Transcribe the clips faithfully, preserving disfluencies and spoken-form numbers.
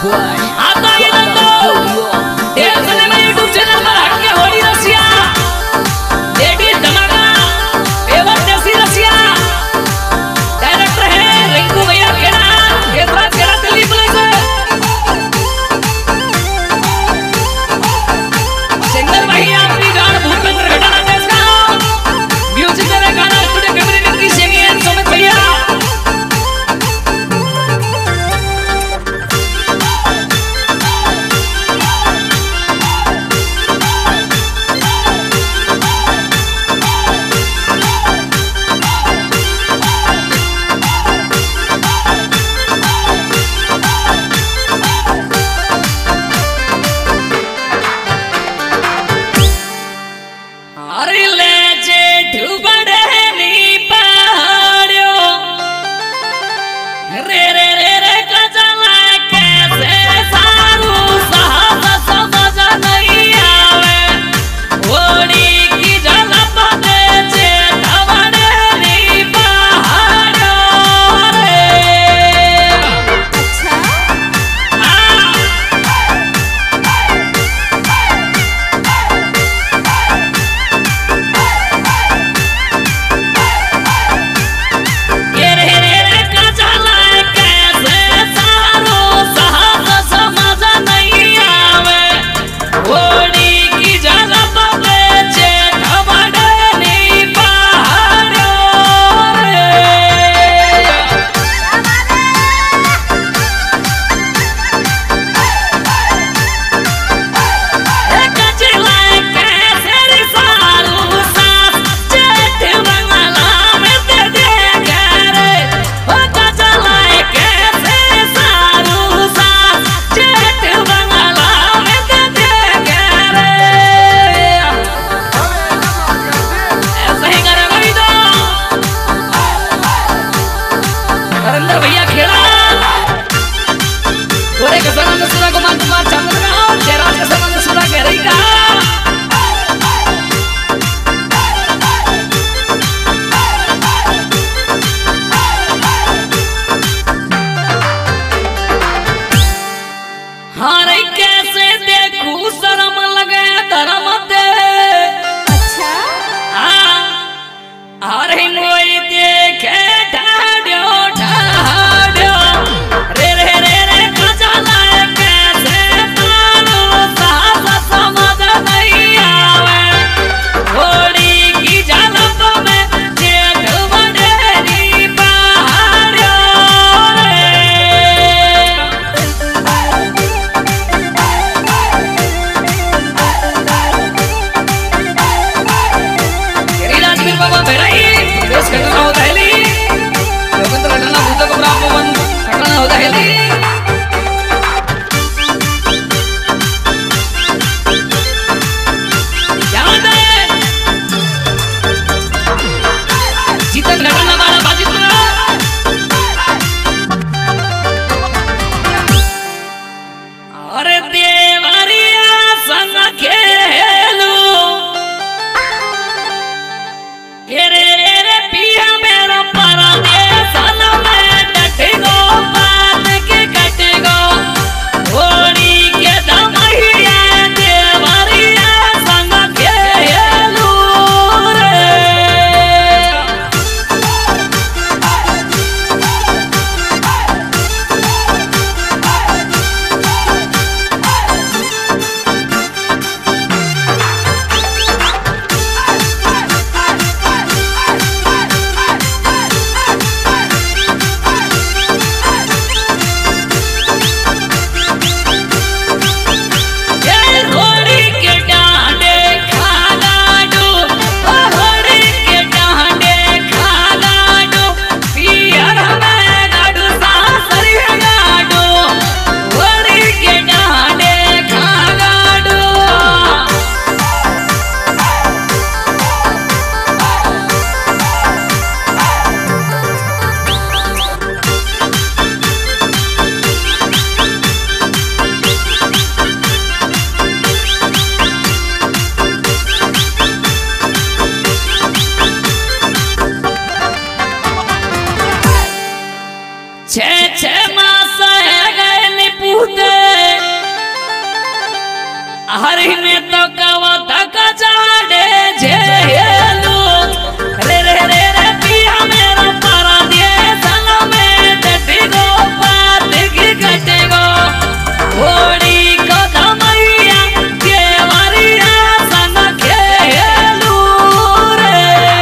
छे छे मास है गए पूते हरि में तो कवा तक जाड़े झेलू रे रे रे रे पिया मेरा पारा दिए सला में डटी गो पात की कटे गो ओड़ी को दमैया के वरिया सन खेलू रे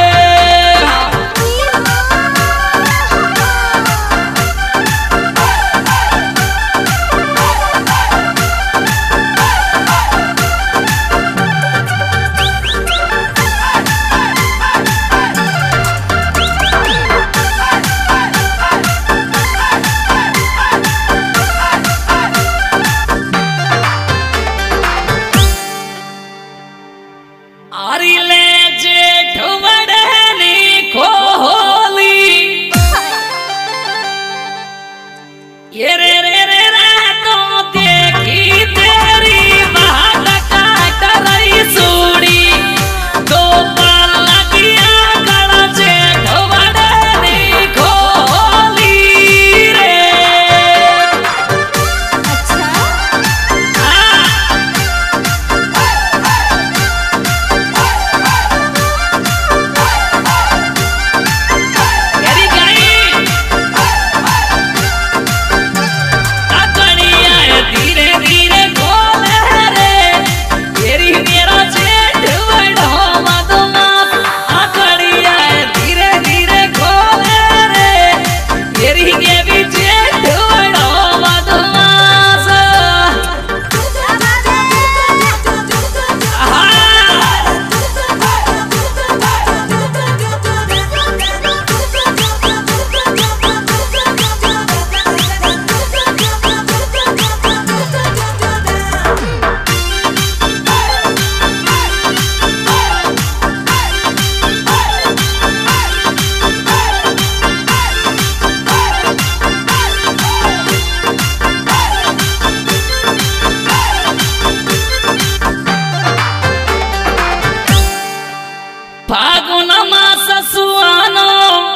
ये रे रे रे रे तो देखी तेरी बात काट रही सूड़ी दो पाल लगिया गला जेठ बड़े खोली रे अच्छा तेरी गई धीरे धीरे खोले रे तेरी मेरा जेठ बड़ो मधुमास आकड़िया धीरे धीरे खोले रे तेरी के भी जेठ बड़ो मधुमास फागुन मास सुहानो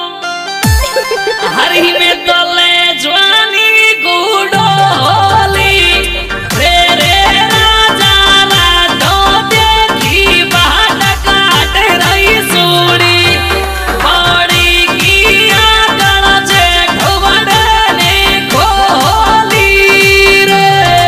हरि में तले ज्वानी गुडोली रे रे राजा रातो देखी बाट काट रही सूड़ी पौड़ी की आकड़ जेठ बड़े खोली रे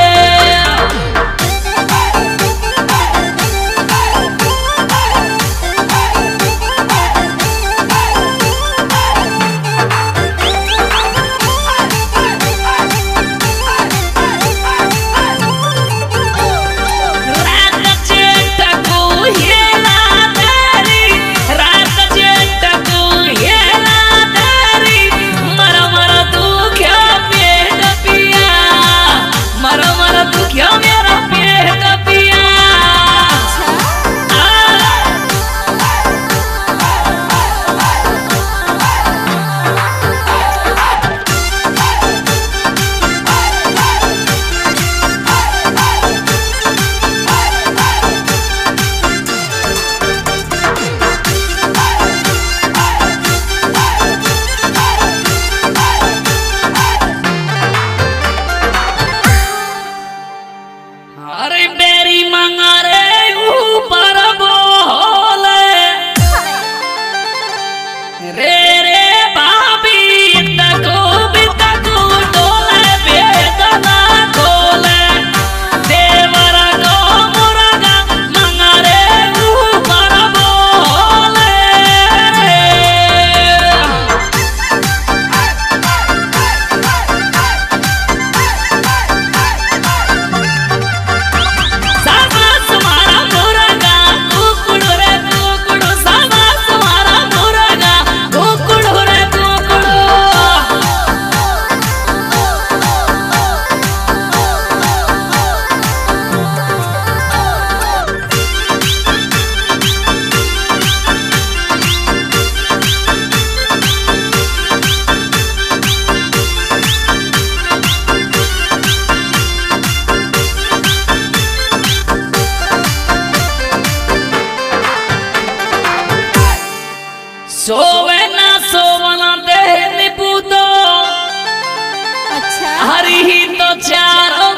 अरे बेरी मंगा रे ऊपर बोले रे रे भाभी तको भी तको डोले बेदना खोले देवरा को मुर्गा मंगा रे ऊपर बोले साबास मारा मुर्गा कुकुड़ रे कुकुड़ साबास मारा मुर्गा कुकुड़ रे कुकुड़ सोवे ना सोवना दे निपुतो अच्छा हरि ही तो चारो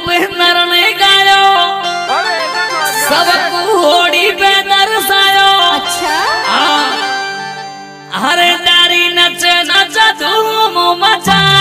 भूपिंदर ने गायो सबको होड़ी पे दर्शायो। अच्छा हरे डारी नच नच धूम मचा